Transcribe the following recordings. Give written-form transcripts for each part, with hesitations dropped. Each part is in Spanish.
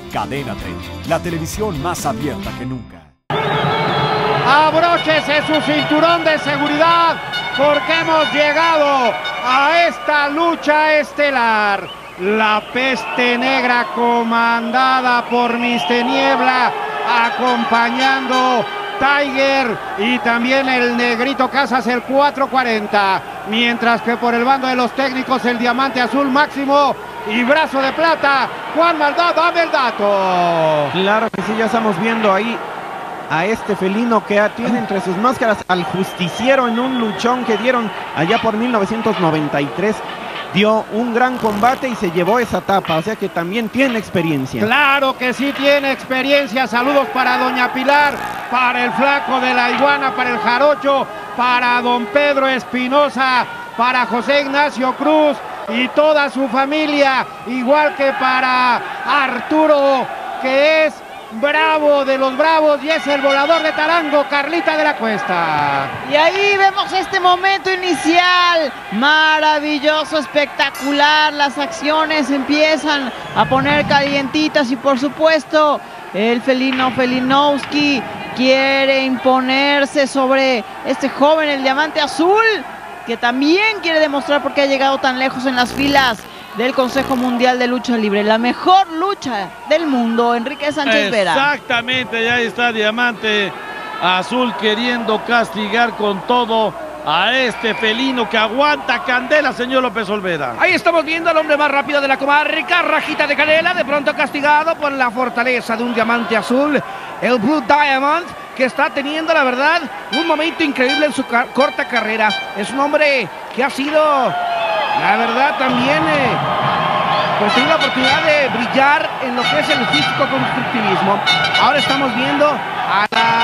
Cadena 30, la televisión más abierta que nunca. Abróchese su cinturón de seguridad porque hemos llegado a esta lucha estelar. La peste negra comandada por Mr. Niebla, acompañando Tiger y también el Negrito Casas, el 440. Mientras que por el bando de los técnicos el Diamante Azul Máximo y Brazo de Plata, Juan Maldonado. Dame el dato. Claro que sí, ya estamos viendo ahí a este felino que tiene entre sus máscaras al Justiciero en un luchón que dieron allá por 1993. Dio un gran combate y se llevó esa tapa, o sea que también tiene experiencia. Claro que sí tiene experiencia. Saludos para doña Pilar, para el Flaco de la Iguana, para el Jarocho, para don Pedro Espinosa, para José Ignacio Cruz y toda su familia, igual que para Arturo, que es bravo de los bravos y es el volador de Tarango, Carlita de la Cuesta. Y ahí vemos este momento inicial, maravilloso, espectacular. Las acciones empiezan a poner calientitas y por supuesto el felino Felinowski quiere imponerse sobre este joven, el Diamante Azul, que también quiere demostrar por qué ha llegado tan lejos en las filas del Consejo Mundial de Lucha Libre. La mejor lucha del mundo, Enrique Sánchez Vera. Exactamente, ya está Diamante Azul queriendo castigar con todo a este felino que aguanta candela, señor López Olvera. Ahí estamos viendo al hombre más rápido de la comarca, Rajita de Canela, de pronto castigado por la fortaleza de un Diamante Azul, el Blue Diamond, que está teniendo, la verdad, un momento increíble en su corta carrera. Es un hombre que ha sido, la verdad, también pues tiene la oportunidad de brillar en lo que es el físico-constructivismo. Ahora estamos viendo a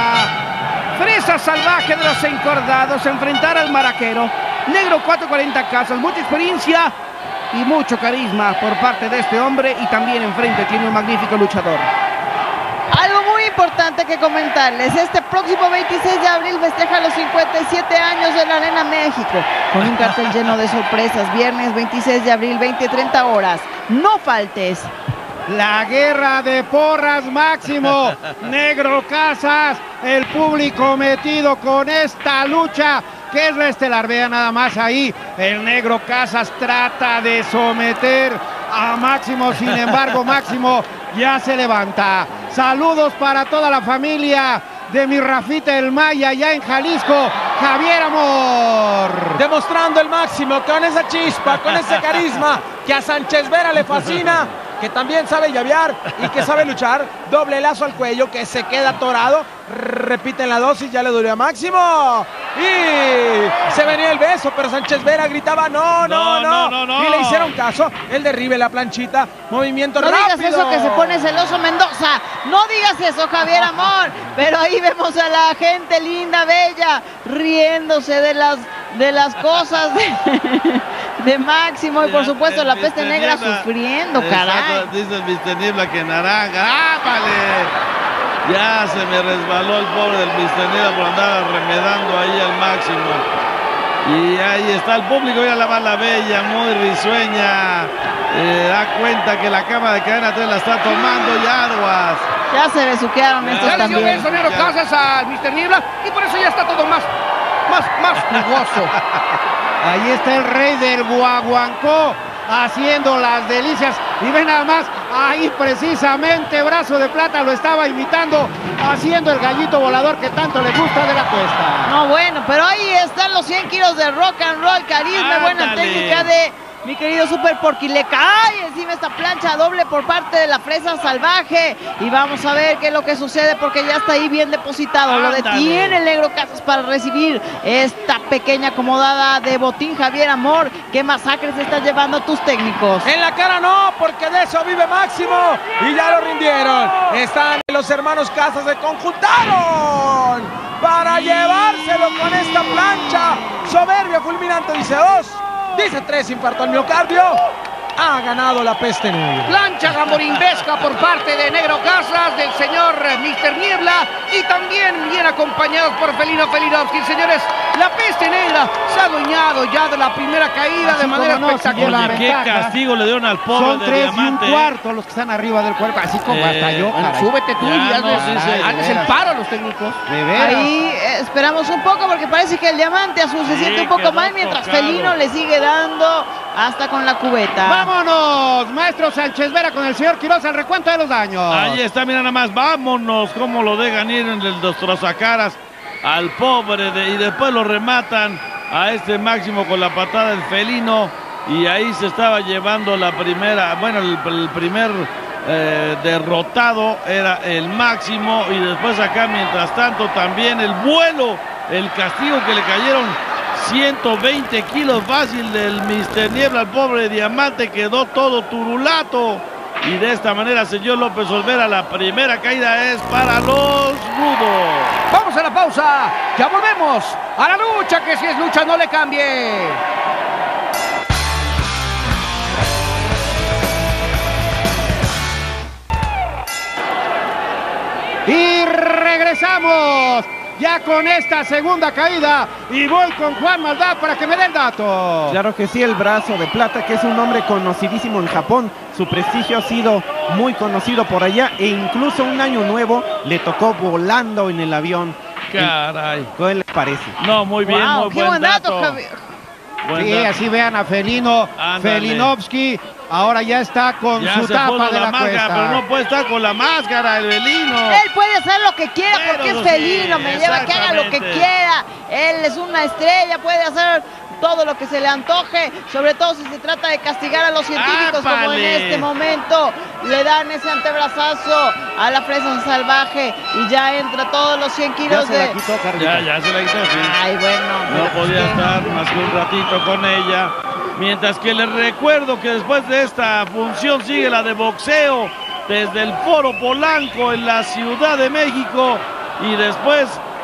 la fresa salvaje de los encordados enfrentar al maraquero. Negro 440 Casas, mucha experiencia y mucho carisma por parte de este hombre, y también enfrente tiene un magnífico luchador. Algo muy importante que comentarles: este próximo 26 de abril festeja los 57 años de la Arena México, con un cartel lleno de sorpresas. Viernes 26 de abril, 20:30 horas. No faltes. La guerra de porras, Máximo, Negro Casas, el público metido con esta lucha que es la estelar. Vean nada más ahí, el Negro Casas trata de someter a Máximo, sin embargo Máximo ya se levanta. Saludos para toda la familia de mi Rafita el Maya allá en Jalisco, Javier Amor. Demostrando el Máximo con esa chispa, con ese carisma que a Sánchez Vera le fascina, que también sabe llavear y que sabe luchar. Doble lazo al cuello que se queda atorado. Repiten la dosis, ya le dolió a Máximo. Y se venía el beso, pero Sánchez Vera gritaba no. Y le hicieron caso. El derribe, la planchita, movimiento rápido. No digas eso, que se pone celoso Mendoza. No digas eso, Javier Amor. Pero ahí vemos a la gente linda, bella, riéndose de las cosas de Máximo, y por supuesto la peste negra sufriendo, caray. Dice el Mr. Niebla que naranja. ¡Ah, vale! Ya se me resbaló el pobre del Mr. Niebla por andar remedando ahí al Máximo. Y ahí está el público, mira la bala bella, muy risueña. Da cuenta que la cámara de Cadena 3 la está tomando y aguas. Ya se besuquearon estos también. Ya le dio beso Negro Casas al Mr. Niebla y por eso ya está todo más jugoso. Ahí está el rey del Guaguancó haciendo las delicias. Y ven nada más, ahí precisamente Brazo de Plata lo estaba imitando, haciendo el gallito volador que tanto le gusta de la Cuesta. No, bueno, pero ahí están los 100 kilos de rock and roll, carisma, buena técnica de mi querido Super Porky. Le cae encima esta plancha doble por parte de la fresa salvaje. Y vamos a ver qué es lo que sucede, porque ya está ahí bien depositado. Lo detiene el Negro Casas para recibir esta pequeña acomodada de botín. Javier Amor, ¿qué masacre se están llevando tus técnicos? En la cara no, porque de eso vive Máximo. Y ya lo rindieron. Están los hermanos Casas, se conjuntaron para llevárselo con esta plancha. Soberbia, fulminante, dice 2. Dice 3, infarto al miocardio. ha ganado la peste negra. Plancha gamorimbesca por parte de Negro Casas, del señor Mr. Niebla, y también bien acompañados por Felino Felinovsky. Señores, la peste negra se ha adueñado ya de la primera caída de manera espectacular. Oye, qué castigo le dieron al pobre Son de 3 Diamante. y un cuarto los que están arriba del cuerpo, así como hasta yo, caray. Súbete tú Ya y no, sí, sí, hazles el paro a los técnicos. De veras. Ahí esperamos un poco porque parece que el Diamante Azul se Sí, siente un poco quedó mal, mientras tocado. Felino le sigue dando hasta con la cubeta. Vámonos, maestro Sánchez Vera, con el señor Quiroz al recuento de los daños. Ahí está, mira nada más, vámonos, cómo lo dejan ir en el destrozacaras al pobre y después lo rematan a este Máximo con la patada del Felino, y ahí se estaba llevando la primera, bueno, el primer derrotado era el Máximo, y después acá mientras tanto también el vuelo, el castigo que le cayeron 120 kilos fácil del Mr. Niebla al pobre Diamante, quedó todo turulato. Y de esta manera, señor López Olvera, la primera caída es para los rudos. Vamos a la pausa, ya volvemos a la lucha, que si es lucha no le cambie. Y regresamos ya con esta segunda caída, y voy con Juan Maldad para que me dé el dato. Claro que sí, el brazo de plata, que es un hombre conocidísimo en Japón. Su prestigio ha sido muy conocido por allá, e incluso un año nuevo le tocó volando en el avión. Caray. ¿Qué les parece? No, muy bien, Wow, muy qué buen dato. Javier. Buen Sí, dato. así vean a Felino Ándale. Felinovsky, ahora ya está con Ya su se tapa puso de la máscara, cuesta. pero no puede estar con la máscara, el Felino. Él puede hacer lo que quiera Bueno, porque es sí, felino, me lleva que haga lo que exactamente. quiera. Él es una estrella, puede hacer todo lo que se le antoje, sobre todo si se trata de castigar a los científicos, como en ¡Ápale! este momento le dan ese antebrazazo a la fresa salvaje y ya entra todos los 100 Ya kilos se la de... quitó, Carlita. Ya se la hizo, sí. Ay, bueno. No podía estar más que un ratito con ella. Mientras que les recuerdo que después de esta función sigue la de boxeo desde el Foro Polanco en la Ciudad de México, y después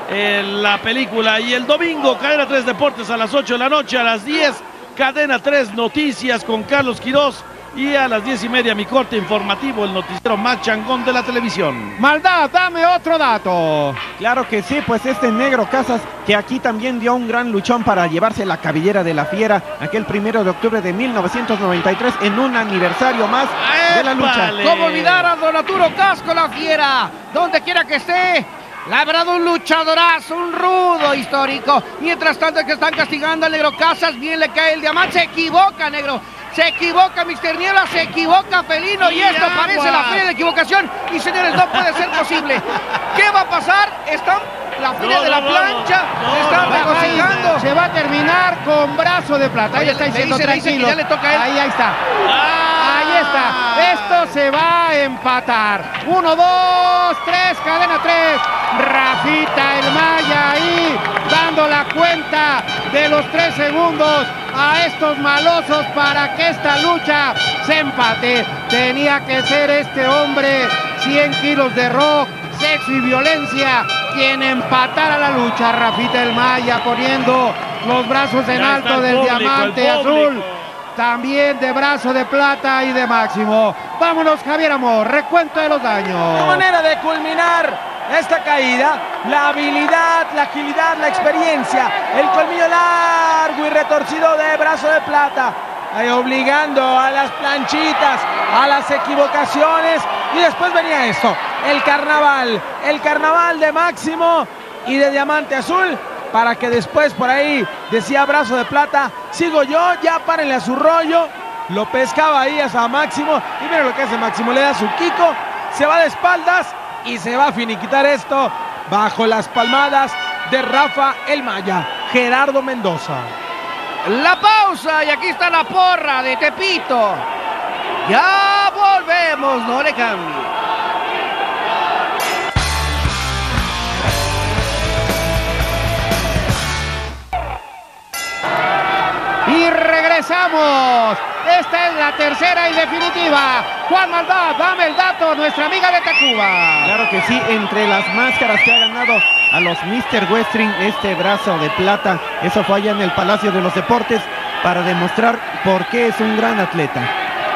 la película, y el domingo Cadena 3 Deportes a las 8 de la noche, a las 10 Cadena 3 Noticias con Carlos Quirós, y a las 10:30 mi corte informativo, el noticiero más changón de la televisión. Maldad, dame otro dato. Claro que sí, pues este Negro Casas, que aquí también dio un gran luchón para llevarse la cabellera de la fiera, aquel 1 de octubre de 1993, en un aniversario más de la lucha. ¡Épale! ¿Cómo olvidar a Don Arturo Casco, la fiera? Donde quiera que esté. La verdad, un luchadorazo, un rudo histórico. Mientras tanto que están castigando al Negro Casas, bien le cae el Diamante. Se equivoca, Negro. Se equivoca Mr. Niebla, se equivoca Felino, y esto parece la feria de equivocación. Y señores, no puede ser posible. ¿Qué va a pasar? Están la feria de la plancha, se están regocijando. Se va a terminar con brazo de plata. Ahí Oye, está le diciendo dice que tranquilo. ya le toca a él. Ahí está. ¡Ah! Ahí está. Esto se va a empatar. 1, 2, 3, cadena 3. Rafita el Maya ahí dando la cuenta de los 3 segundos a estos malosos para que esta lucha se empate. Tenía que ser este hombre, 100 kilos de rock, sexo y violencia, quien empatara la lucha. Rafita el Maya poniendo los brazos en Ya está alto el del público, Diamante el público. Azul. También de brazo de plata y de Máximo. Vámonos, Javier Amor, recuento de los daños. De manera de culminar esta caída, la habilidad, la agilidad, la experiencia, el colmillo largo y retorcido de brazo de plata, ahí obligando a las planchitas, a las equivocaciones, y después venía esto, el carnaval de Máximo y de Diamante Azul, para que después por ahí decía brazo de plata, sigo yo, ya párenle a su rollo, lo pescaba ahí a Máximo, y miren lo que hace Máximo, le da su Kiko, se va de espaldas y se va a finiquitar esto bajo las palmadas de Rafa el Maya, Gerardo Mendoza. La pausa, y aquí está la porra de Tepito. Ya volvemos, no le cambie. Y regresamos. Esta es la tercera y definitiva. Juan Maldad, dame el dato, nuestra amiga de Tacuba. Claro que sí, entre las máscaras que ha ganado a los Mr. Wrestling, este brazo de plata, eso fue allá en el Palacio de los Deportes, para demostrar por qué es un gran atleta.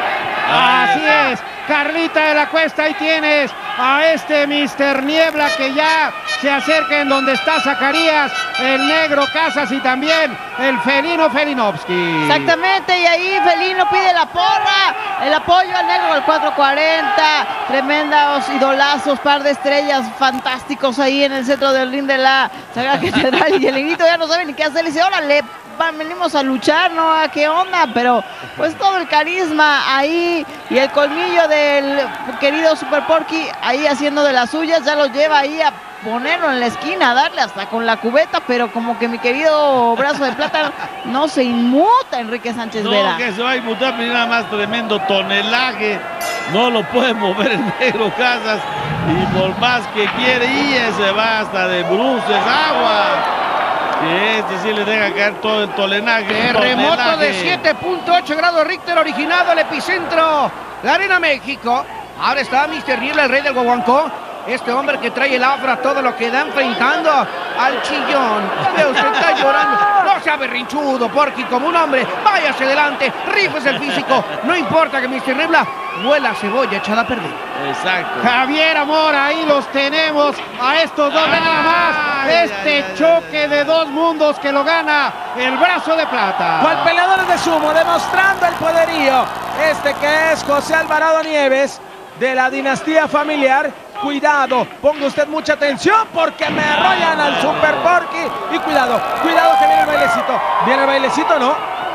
Así es, Carlita de la Cuesta, ahí tienes a este Mr. Niebla que ya se acerca en donde está Zacarías, el Negro Casas y también el Felino Felinovsky. Exactamente, y ahí Felino pide la porra, el apoyo al Negro al 440, tremendos idolazos, par de estrellas fantásticos ahí en el centro del ring de la Sagrada Catedral, y el Negrito ya no sabe ni qué hacer, le dice, órale, venimos a luchar, ¿no? ¿A qué onda? Pero pues todo el carisma ahí y el colmillo del querido Super Porky ahí haciendo de las suyas, ya lo lleva ahí a ponerlo en la esquina, a darle hasta con la cubeta, pero como que mi querido Brazo de Plata no se inmuta, Enrique Sánchez Vera. No, que se va a inmutar, pero nada más tremendo tonelaje, no lo puede mover el Negro Casas, y por más que quiere, y se va hasta de bruces, agua. Que este sí le deja caer todo el tolenaje. Terremoto de 7.8 grados Richter originado el epicentro, la Arena México. Ahora está Mr. Niebla, el rey del Guaguancó. Este hombre que trae el afra, todo lo que da enfrentando al chillón. Usted está llorando. No sea berrinchudo, Porky, como un hombre. Váyase adelante, rifes el físico. No importa que Mr. Niebla huela cebolla echada a perder. Exacto. Javier Amor, ahí los tenemos a estos dos, nada más. Este choque de dos mundos que lo gana el Brazo de Plata. Cual peleadores de sumo, demostrando el poderío. Este que es José Alvarado Nieves, de la dinastía familiar. Cuidado, ponga usted mucha atención porque me arrollan al Super Porky. Y cuidado, cuidado que viene el bailecito. Viene el bailecito, ¿no?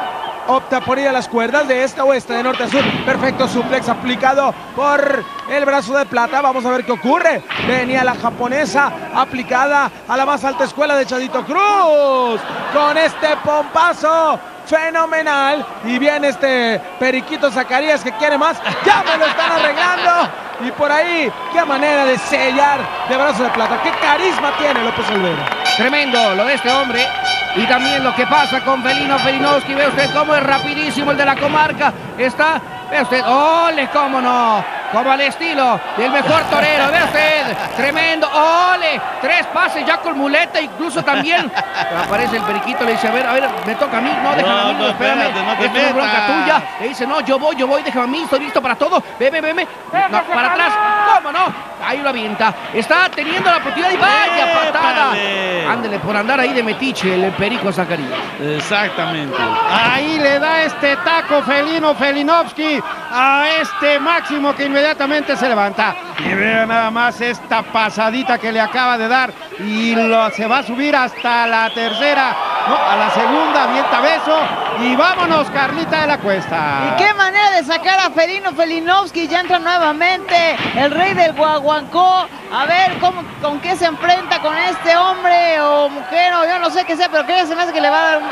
Opta por ir a las cuerdas de este a oeste, de norte a sur. Perfecto suplex aplicado por el Brazo de Plata. Vamos a ver qué ocurre. Venía la japonesa aplicada a la más alta escuela de Chadito Cruz. Con este pompazo fenomenal. Y viene este Periquito Zacarías que quiere más. Ya me lo están arreglando. Y por ahí, qué manera de sellar de Brazo de Plata. Qué carisma tiene López Olvera. Tremendo lo de este hombre. Y también lo que pasa con Felino Felinovsky. Ve usted cómo es rapidísimo el de la comarca. Está, ve usted, ¡ole, cómo no! Como al estilo del mejor torero, ve usted, tremendo, ¡ole! 3 pases ya con muleta, incluso también aparece el Periquito, le dice, a ver, me toca a mí, no, déjame a mí, no, espérame, no te esto no es bronca tuya. Le dice, no, yo voy, déjame a mí, estoy listo para todo, ve, no, para atrás, ¿cómo no? Ahí lo avienta, está teniendo la oportunidad y vaya patada. Ándele por andar ahí de metiche el Perico Zacarías. Exactamente. Ahí le da este taco Felino Felinovsky a este Máximo que inmediatamente se levanta. Y vea nada más esta pasadita que le acaba de dar y se va a subir hasta la tercera, no, a la segunda, avienta beso y vámonos Carlita de la Cuesta. Y qué manera de sacar a Felino Felinovsky, ya entra nuevamente el rey del Guaguancó. A ver con qué se enfrenta con este hombre o mujer o yo no sé qué sea, pero que se me hace que le va a dar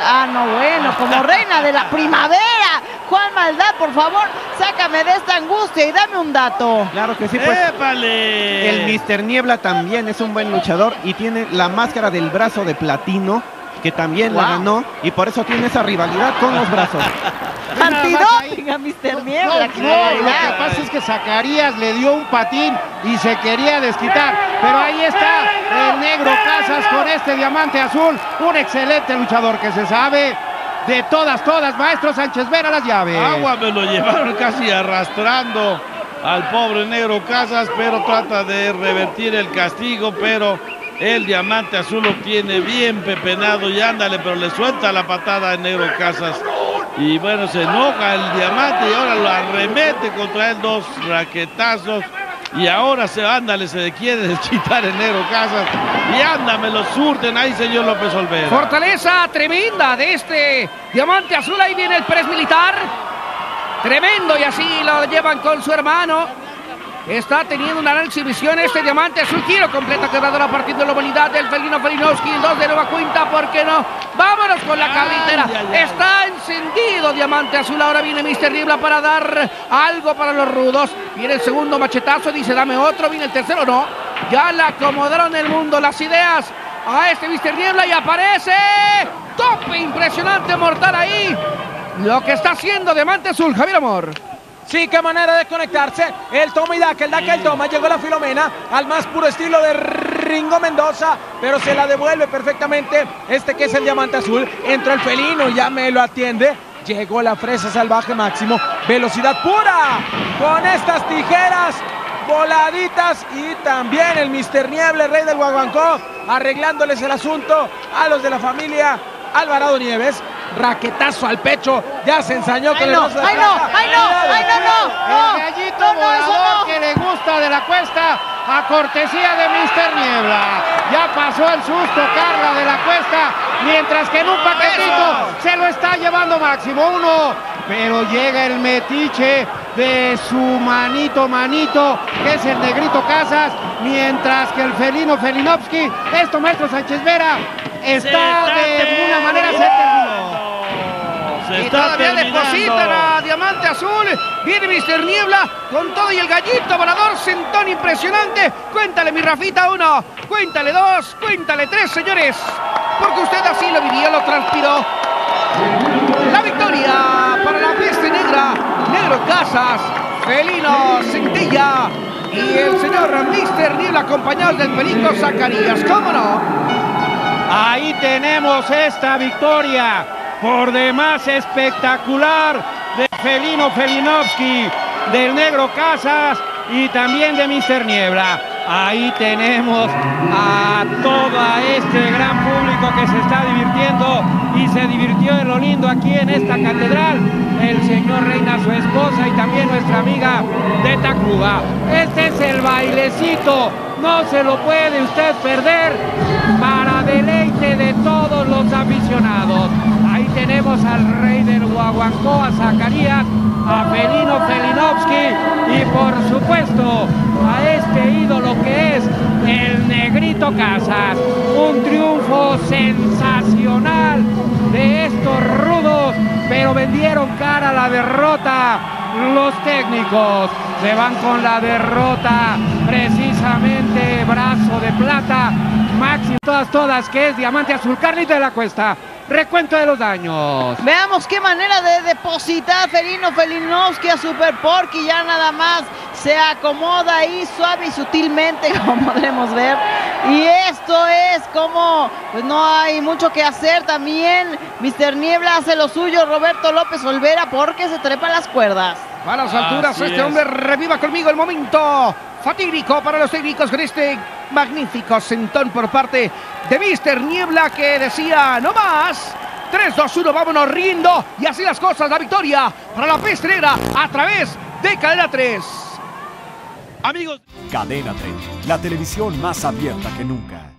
como reina de la primavera. Juan Maldad, por favor, sácame de esta angustia y dame un dato. Claro que sí, pues. ¡Épale! El Mr. Niebla también es un buen luchador y tiene la máscara del Brazo de Platino, que también la ganó, y por eso tiene esa rivalidad con los brazos. Antidoping a Mr. Niebla. Lo que pasa es que Zacarías le dio un patín y se quería desquitar, pero ahí está el Negro Casas con este diamante azul, un excelente luchador que se sabe de todas, maestro Sánchez Vera, las llaves. Agua, me lo llevaron casi arrastrando al pobre Negro Casas, pero trata de revertir el castigo, pero el diamante azul lo tiene bien pepenado y ándale, pero le suelta la patada al Negro Casas. Y bueno, se enoja el diamante y ahora lo arremete contra él, 2 raquetazos. Y ahora se quiere desquitar el Negro Casas. Y ándame, lo surten ahí, señor López Olvera. Fortaleza tremenda de este diamante azul. Ahí viene el press militar. Tremendo, y así lo llevan con su hermano. Está teniendo una gran exhibición este diamante azul. Giro completa quebradora a partir de la movilidad del Felino Felinovsky. 2 de nueva cuenta, ¿por qué no? Vámonos con la carretera. Está encendido diamante azul. Ahora viene Mr. Niebla para dar algo para los rudos. Viene el segundo machetazo, dice dame otro. Viene el tercero, no. Ya le acomodaron el mundo, las ideas a este Mr. Niebla y aparece. Tope impresionante, mortal ahí. Lo que está haciendo diamante azul, Javier Amor. Sí, qué manera de conectarse. El toma y daca, el daca, el toma. Llegó la Filomena al más puro estilo de Ringo Mendoza, pero se la devuelve perfectamente este que es el diamante azul. Entra el felino, ya me lo atiende. Llegó la fresa salvaje Máximo. Velocidad pura. Con estas tijeras voladitas. Y también el Mister Niebla, el rey del Guaguancó, arreglándoles el asunto a los de la familia Alvarado Nieves. Raquetazo al pecho. Ya se ensañó con el brazo de El gallito volador que le gusta de la Cuesta, a cortesía de Mister Niebla. Ya pasó el susto Carla de la Cuesta, mientras que en un paquetito se lo está llevando Máximo uno. Pero llega el metiche de su manito, que es el Negrito Casas, mientras que el felino Felinovsky, esto maestro Sánchez Vera, está de una manera se terminó. Y todavía depositan a Diamante Azul. Viene Mister Niebla con todo y el gallito volador, sentón impresionante. Cuéntale, mi Rafita, 1, cuéntale 2, cuéntale 3, señores. Porque usted así lo vivió, lo transpiró. La victoria para la Peste Negra, Negro Casas, Felino Centella y el señor Mister Niebla, acompañados del Perico Zacarías. ¿Cómo no? Ahí tenemos esta victoria por demás espectacular de Felino Felinovsky, del Negro Casas y también de Mister Niebla. Ahí tenemos a todo este gran público que se está divirtiendo y se divirtió de lo lindo aquí en esta catedral. El señor Reina, su esposa, y también nuestra amiga de Tacuba. Este es el bailecito, no se lo puede usted perder, para deleite de todos los aficionados. Ahí tenemos al rey del Guaguancó, a Zacarías, a Felino Felinovsky y por supuesto a este ídolo que es el Negrito Casas. Un triunfo sensacional de estos rudos, pero vendieron cara a la derrota. Los técnicos se van con la derrota, precisamente brazo de plata, Máximo, todas, que es Diamante Azul. Carlita de la Cuesta, recuento de los daños. Veamos qué manera de depositar Felino Felinovsky a Super Porky. Ya nada más se acomoda ahí suave y sutilmente, como podremos ver. Y esto es como, pues no hay mucho que hacer. También Mister Niebla hace lo suyo, Roberto López Olvera, porque se trepa las cuerdas. A las alturas, este hombre reviva conmigo el momento fatídico para los técnicos con este magnífico sentón por parte de Mister Niebla, que decía no más. 3, 2, 1, vámonos riendo. Y así las cosas, la victoria para la Peste Negra a través de Cadena 3. Amigos. Cadena 3, la televisión más abierta que nunca.